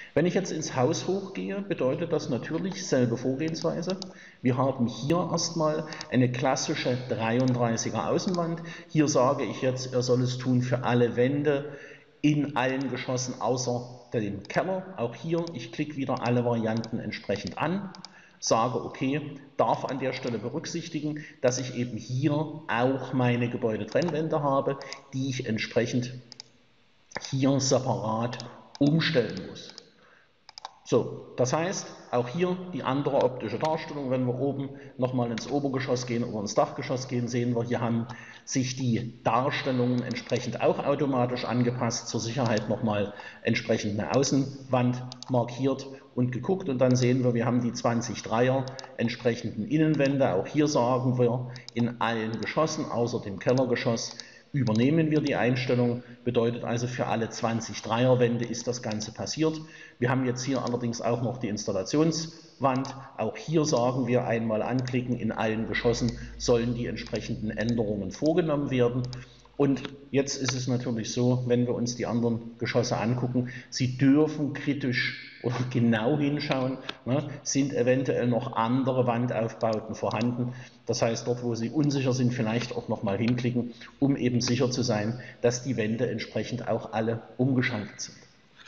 Wenn ich jetzt ins Haus hochgehe, bedeutet das natürlich selbe Vorgehensweise. Wir haben hier erstmal eine klassische 33er Außenwand. Hier sage ich jetzt, er soll es tun für alle Wände in allen Geschossen außer dem Keller. Auch hier, ich klicke wieder alle Varianten entsprechend an, sage okay, darf an der Stelle berücksichtigen, dass ich eben hier auch meine Gebäudetrennwände habe, die ich entsprechend hier separat umstellen muss. So, das heißt, auch hier die andere optische Darstellung, wenn wir oben nochmal ins Obergeschoss gehen oder ins Dachgeschoss gehen, sehen wir, hier haben sich die Darstellungen entsprechend auch automatisch angepasst, zur Sicherheit nochmal entsprechend eine Außenwand markiert und geguckt, und dann sehen wir, wir haben die 20-3er entsprechenden Innenwände. Auch hier sagen wir, in allen Geschossen außer dem Kellergeschoss übernehmen wir die Einstellung, bedeutet also für alle 20-3er Wände ist das Ganze passiert. Wir haben jetzt hier allerdings auch noch die Installationswand. Auch hier sagen wir, einmal anklicken, in allen Geschossen sollen die entsprechenden Änderungen vorgenommen werden. Und jetzt ist es natürlich so, wenn wir uns die anderen Geschosse angucken, sie dürfen kritisch oder genau hinschauen, ne, sind eventuell noch andere Wandaufbauten vorhanden. Das heißt, dort, wo Sie unsicher sind, vielleicht auch nochmal hinklicken, um eben sicher zu sein, dass die Wände entsprechend auch alle umgeschaltet sind.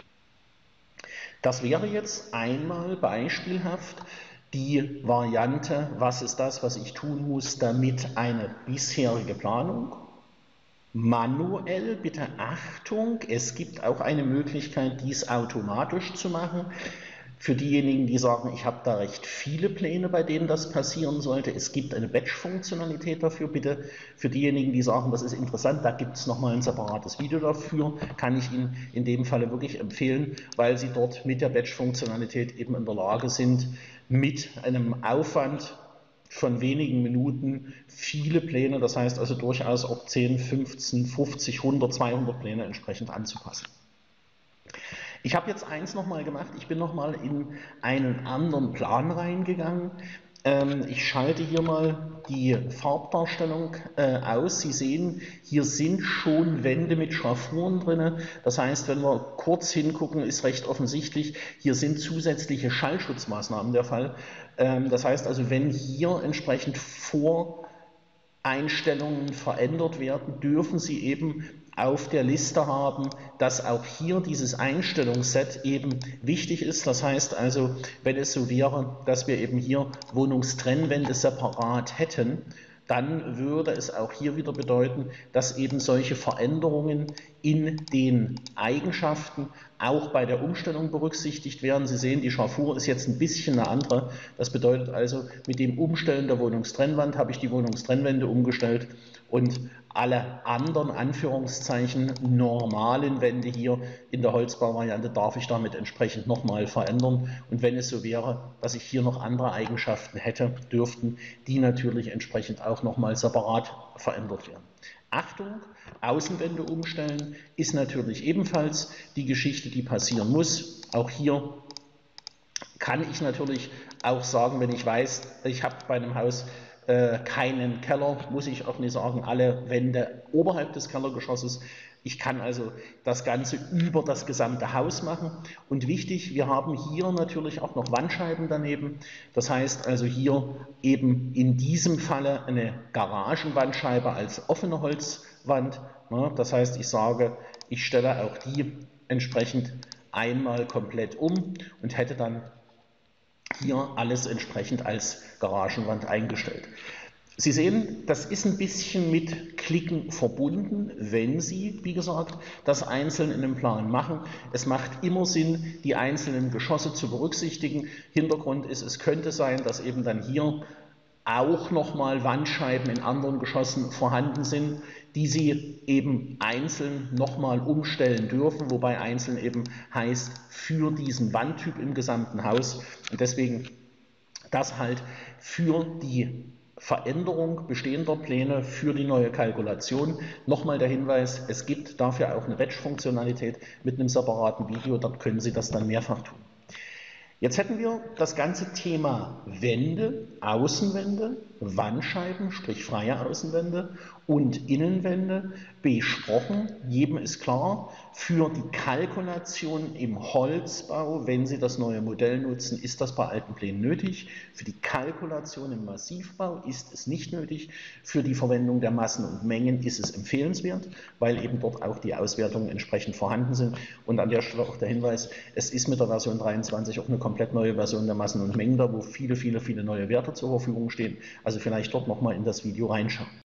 Das wäre jetzt einmal beispielhaft die Variante, was ist das, was ich tun muss, damit eine bisherige Planung manuell, bitte Achtung, es gibt auch eine Möglichkeit, dies automatisch zu machen. Für diejenigen, die sagen, ich habe da recht viele Pläne, bei denen das passieren sollte, es gibt eine Batch-Funktionalität dafür. Bitte für diejenigen, die sagen, das ist interessant, da gibt es nochmal ein separates Video dafür, kann ich Ihnen in dem Falle wirklich empfehlen, weil Sie dort mit der Batch-Funktionalität eben in der Lage sind, mit einem Aufwand von wenigen Minuten viele Pläne, das heißt also durchaus auch 10, 15, 50, 100, 200 Pläne entsprechend anzupassen. Ich habe jetzt eins nochmal gemacht, ich bin nochmal in einen anderen Plan reingegangen. Ich schalte hier mal die Farbdarstellung aus. Sie sehen, hier sind schon Wände mit Schraffuren drin. Das heißt, wenn wir kurz hingucken, ist recht offensichtlich, hier sind zusätzliche Schallschutzmaßnahmen der Fall. Das heißt also, wenn hier entsprechend Voreinstellungen verändert werden, dürfen Sie eben auf der Liste haben, dass auch hier dieses Einstellungsset eben wichtig ist. Das heißt also, wenn es so wäre, dass wir eben hier Wohnungstrennwände separat hätten, dann würde es auch hier wieder bedeuten, dass eben solche Veränderungen in den Eigenschaften auch bei der Umstellung berücksichtigt werden. Sie sehen, die Schraffur ist jetzt ein bisschen eine andere. Das bedeutet also, mit dem Umstellen der Wohnungstrennwand habe ich die Wohnungstrennwände umgestellt und alle anderen Anführungszeichen normalen Wände hier in der Holzbauvariante darf ich damit entsprechend nochmal verändern. Und wenn es so wäre, dass ich hier noch andere Eigenschaften hätte, dürften die natürlich entsprechend auch nochmal separat verändert werden. Achtung, Außenwände umstellen ist natürlich ebenfalls die Geschichte, die passieren muss. Auch hier kann ich natürlich auch sagen, wenn ich weiß, ich habe bei einem Haus keinen Keller, muss ich auch nicht sagen, alle Wände oberhalb des Kellergeschosses. Ich kann also das Ganze über das gesamte Haus machen. Und wichtig, wir haben hier natürlich auch noch Wandscheiben daneben. Das heißt also hier eben in diesem Falle eine Garagenwandscheibe als offene Holzwand. Das heißt, ich sage, ich stelle auch die entsprechend einmal komplett um und hätte dann hier alles entsprechend als Garagenwand eingestellt. Sie sehen, das ist ein bisschen mit Klicken verbunden, wenn Sie, wie gesagt, das einzeln in einem Plan machen. Es macht immer Sinn, die einzelnen Geschosse zu berücksichtigen. Hintergrund ist, es könnte sein, dass eben dann hier auch nochmal Wandscheiben in anderen Geschossen vorhanden sind, die Sie eben einzeln nochmal umstellen dürfen, wobei einzeln eben heißt für diesen Wandtyp im gesamten Haus. Und deswegen das halt für die Veränderung bestehender Pläne für die neue Kalkulation. Nochmal der Hinweis, es gibt dafür auch eine Batch-Funktionalität mit einem separaten Video, dort können Sie das dann mehrfach tun. Jetzt hätten wir das ganze Thema Wände, Außenwände, Wandscheiben, sprich freie Außenwände und Innenwände besprochen. Jedem ist klar, für die Kalkulation im Holzbau, wenn Sie das neue Modell nutzen, ist das bei alten Plänen nötig. Für die Kalkulation im Massivbau ist es nicht nötig. Für die Verwendung der Massen und Mengen ist es empfehlenswert, weil eben dort auch die Auswertungen entsprechend vorhanden sind. Und an der Stelle auch der Hinweis, es ist mit der Version 23 auch eine komplett neue Version der Massen und Mengen da, wo viele neue Werte zur Verfügung stehen. Also vielleicht dort nochmal in das Video reinschauen.